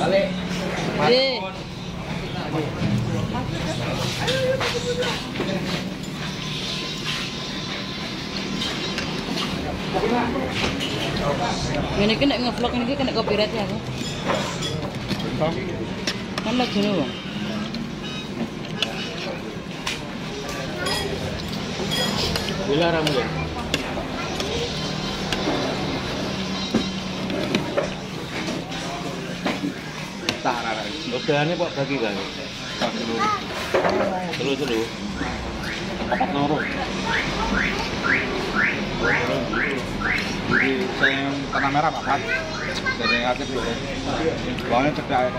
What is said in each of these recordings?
Balik. Ini kan nek ngevlog ini kena copyright ya aku. Kan lagi nih bang. Dilarang ya. Tarak. Udahannya kok bagi kan? Telu. Empat loro. Jadi saya tanah merah papat. Jadi aktif dulu. Bawahnya cedak ya.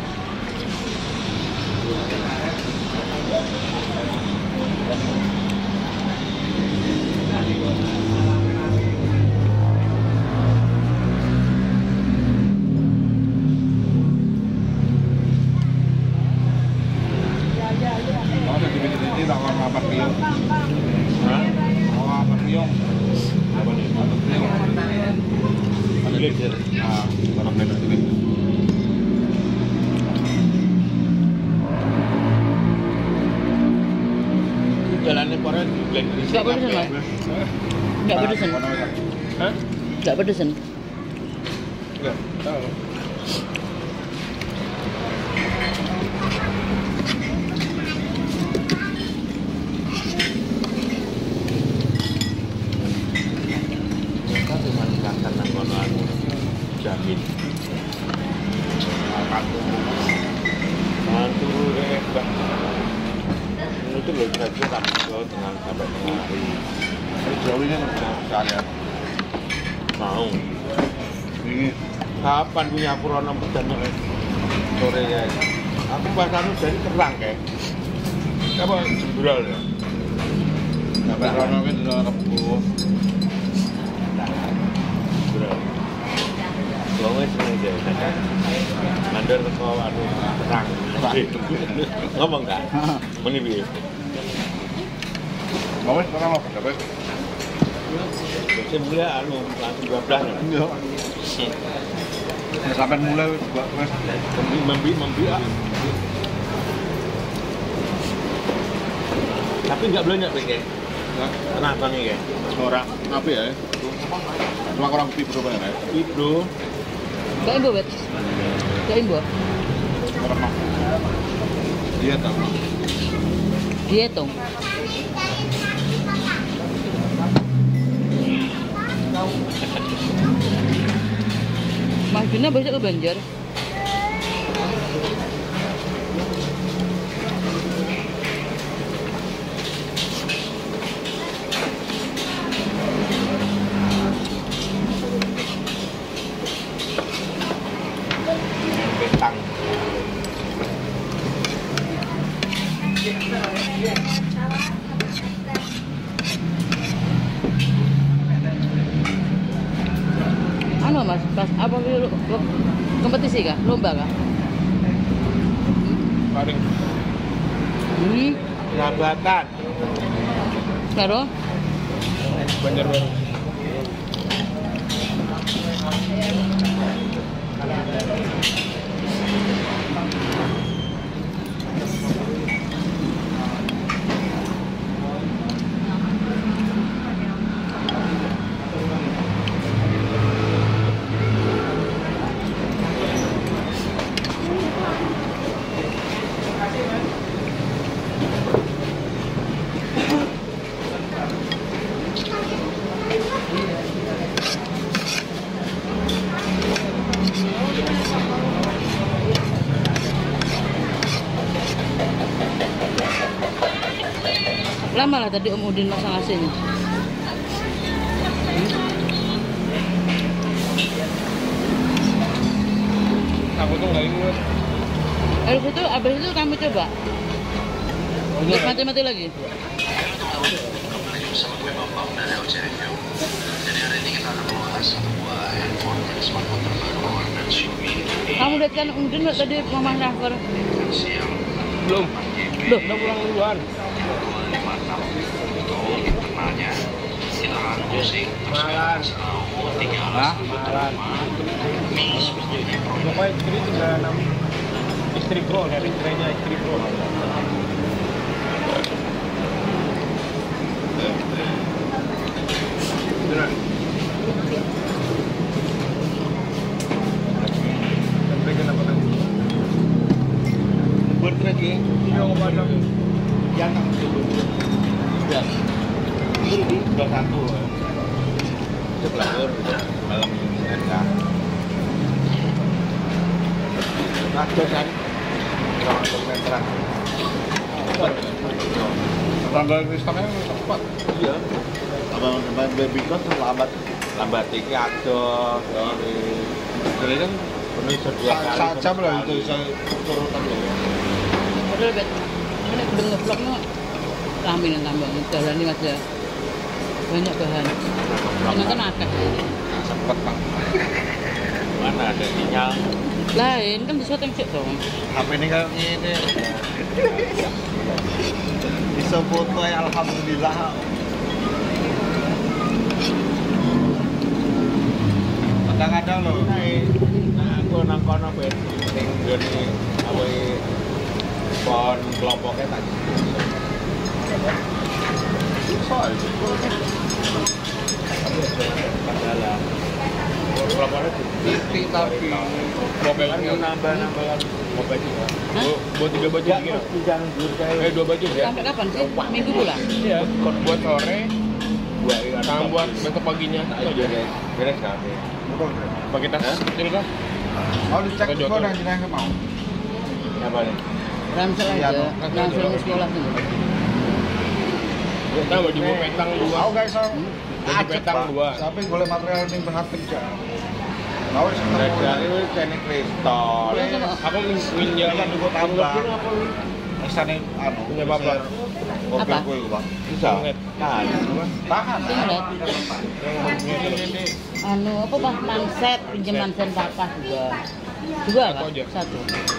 Jalannya koran blend. Enggak pedesan mas? Enggak pedesan? Hah? Enggak pedesan? Enggak tahu. Jamin. Mantu hebat. Itu loh saya kan dengan sampai hari. Jauh ini bisa lihat. Mau. Ini Kapan punya Purana pedan sore ya? Aku bahkan dari terang kayak. Apa jembral ya? sampai rono itu sudah rebuh. Jembral. Wong seneng deh. Mandor teko anu terang. Ngomong Kak. Muni piye? Mau wis ora mau dapat. Saya mulai anu langsung 12. Iya. Sampai mulai buat wis Membi. Tapi enggak belanja pakai. Kenapa nih ya? orang apa ya? Cuma orang pibro ya. Pibro. Gak imbo bet? Gak imbo? Orang mah. Dia tahu. Dietong. Mas Juna besok ke Banjar. Bentang. Anu mas, pas apa dulu kompetisi kah? Lomba kah? Paling Jabatan Karo? Banjarbaru. Lama lah tadi Om Udin masang AC-nya. Aku tuh nggak ingat. Abis itu kamu coba. Lihat mati-mati lagi. Bersama gue Bambang dari LC Review. Jadi hari ini kita akan membahas satu buah handphone dan smartphone terbaru dan Xiaomi Kamu lihat kan Om Udin nggak tadi Mama Rafer? versi yang Belum. 4GB Udah pulang duluan. 256. Untuk kenalnya, silahkan Introducing Malan. Hah? Malan. Mix menjadi produk Pokoknya istri juga istri pro, dari istrinya istri pro. Beneran. Sampai kenapa kan? Berarti ini yang padang yang sudah itu di 21 sebelah malam mereka ada kan orang kilometeran Tanggal Kristalnya cepat. iya abang baby cost lambat ini ada dari kan penuh dua kali Sajam lah itu saya turutan loh. Padahal bet, ini udah ngevlog no, rame nih tambah, jalan ini masih banyak bahan. Nonton akeh. Cepet Bang. mana ada sinyal Lain kan di syuting sih dong. HP ini kayak ini. Bisa foto ya alhamdulillah. Kadang-kadang loh. aku nang kono ben ning ngene awe pon kelompoknya tak soal padahal kelompoknya Tapi mobilnya nambah mobil juga buat 3 baju gitu. jangan jujur 2 baju ya. Sampai kapan sih? Minggu pulang? Iya, buat sore, dua sama buat besok paginya. aja deh beres kan Pakai tas kecil kah? Mau dicek Pakai kok jotor. dan jenengan mau. apa nih Ransel Iya, aja, dong. ransel mau sekolah tuh. Nah, baju gue petang 2. Mau guys, so. Baju petang 2. Tapi golek material ning berhak kerja. Mau wis dari ketemu. itu teknik kristal Aku minjam Kan dugo tambah. Esane anu Punya bapak. Mobil Apa? kowe, Bang. bisa nah Tahan. Singlet. Anu apa bah manset pinjaman sen papa juga. Dua Satu pak? aja. Satu.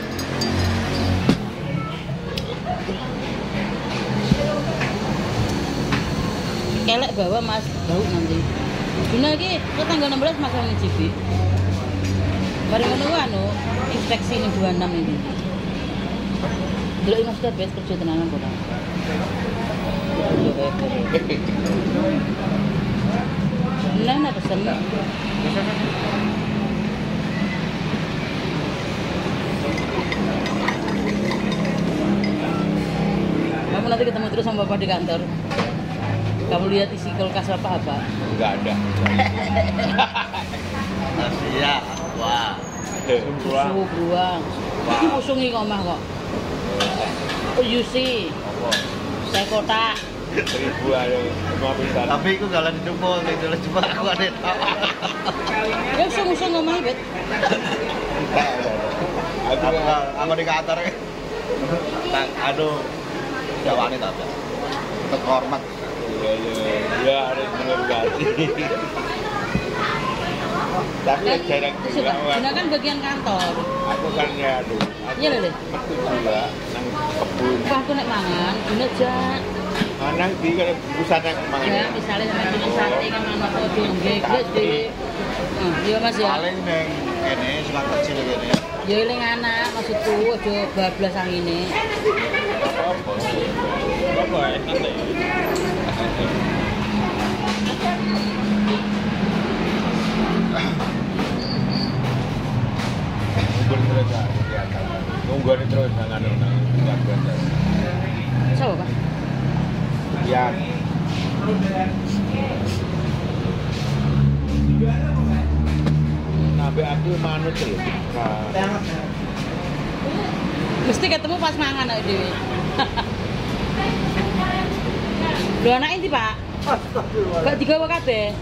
Kelek bawa mas, bau nanti. Dina lagi ke tanggal 16 mas yang ngicipi. Bareng ngono ku anu inspeksi ini 26 ini. Dulu mas udah best kerja tenanan kok. Nah, pesen. Kamu nanti ketemu terus sama bapak di kantor. Kamu lihat isi kulkas apa? nggak ada Iya. Wah. Susu beruang. Iki musungi kok omah kok. Oh, you see. Saya kotak. 1000 ada 5 Tapi iku jalan jempol, jalan cuma aku ada tak. Ya usung omah bet. Aku di kantor. Tak aduh. Jawane tak. Tetep hormat. ya harus menghargai tapi Kan jarang suka. juga Dina kan bagian kantor. aku kan ya aduh aku Iya, Lele. metu juga nang kebun Wah, aku nek mangan, dina jak. manang di kan pusat yang mangan Ya, misalnya sama jenis sate kan ana kok diengge gede. Iya Mas ya. Paling neng kene selang kecil kene. Ya eling anak maksudku aja bablas angine. Apa ya? Santai. ngubur terus ya ngubur terus jangan nang jaga Sawo Pak. ya nabe aku manut lho Mesti ketemu pas mangan awake dhewe. Lho anak ini Pak. Gak digawa kabeh.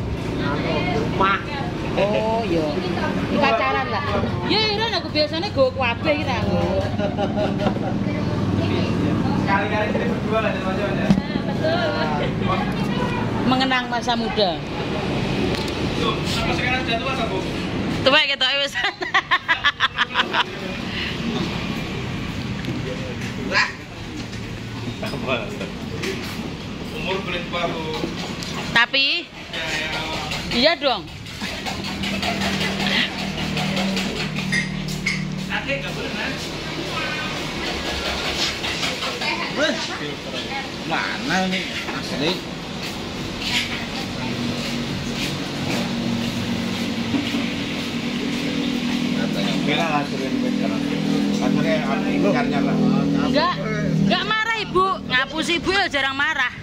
Oh iya. Ini pacaran lah. Ya Iran aku biasanya gawa kabeh kita. Kali-kali kita berdua lah di macam-macam. Betul. Mengenang masa muda. Tuh, sampai sekarang sudah tua Bu. Tua gitu wis. Umur boleh tua Bu. Tapi Iya dong. Wih, mana ini asli? Bilang aturin sekarang. Aturin ikannya lah. Enggak marah ibu, ngapusi ibu ya jarang marah.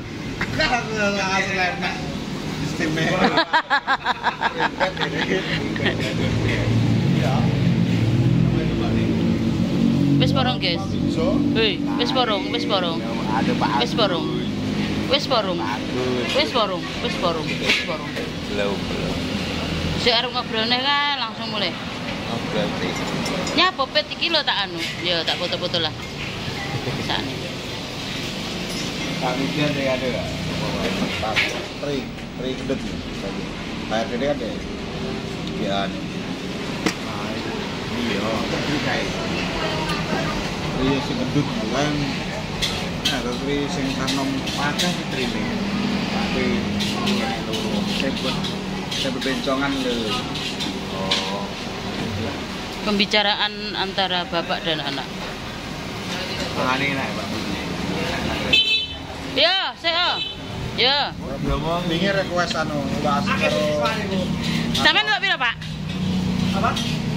Istimewa. Wis porong guys. Hei, wis porong. Ada Pak. Wis porong. Belum. Sik arep ngobrol neh kan langsung mulai. Berarti. Nyapa pet iki lho tak anu. Ya tak foto-foto lah. Sane. Kami dia ada. Tri gedut. Bayar gede kan deh. Iya. Iya, kayak. Tri sing gedut kan. Nah, tri sing tanom pakai tri ini. Tapi loro sebut bencongan lho. Oh. Pembicaraan antara bapak dan anak. Mangane nek, Pak. Ya, saya. Ya. Ngomong wingi request anu bahas karo. Sampeyan tak pira, Pak? Apa?